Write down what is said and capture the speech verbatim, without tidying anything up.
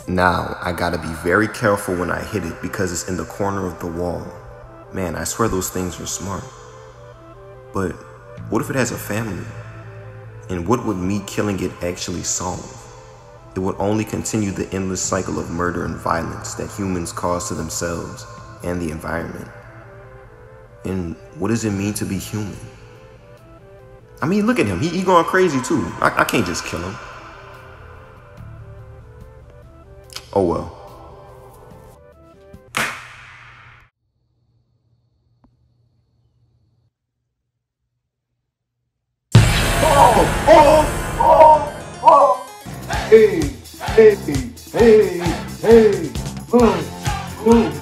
Now, I gotta be very careful when I hit it because it's in the corner of the wall. Man, I swear those things are smart. But what if it has a family? And what would me killing it actually solve? It would only continue the endless cycle of murder and violence that humans cause to themselves and the environment. And what does it mean to be human? I mean, look at him. He, he going crazy too. I, I can't just kill him. Oh well. Oh, oh, oh, oh. Hey, hey, hey, hey, oh, oh.